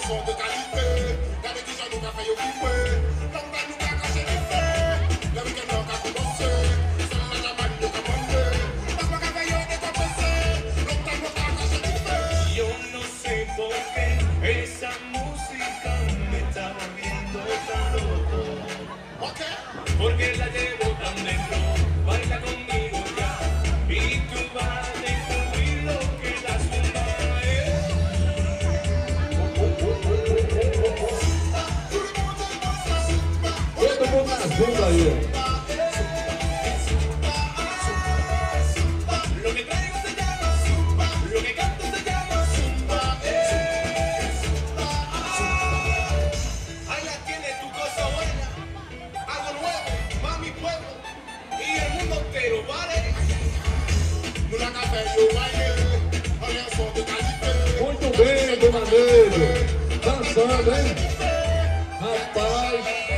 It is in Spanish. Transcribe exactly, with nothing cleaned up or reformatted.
som de qualité. Regardez qui j'en ai fait au flipper. L'homme va nous cacher les faits. Le week-end on a commencé. C'est la jamane de commander. Parce que café yo de compenser. L'homme va nous cacher les faits. Yo no sé por qué esa música me está volviendo tan loco. Ok. Porque la llevo tan dentro. Baila conmigo ya. Y tú vas a descubrir lo que la zumba es. Todo mundo na zumba aí. Lo que traigo se llama zumba. Lo que canto se llama zumba. Allá tienes tu cosa buena. Algo nuevo, mami pueblo. Y el mundo entero, ¿vale? No la café yo baile. Olha o som do calibre. Muito bem, dona Neide. Dançando, hein? Rapaz.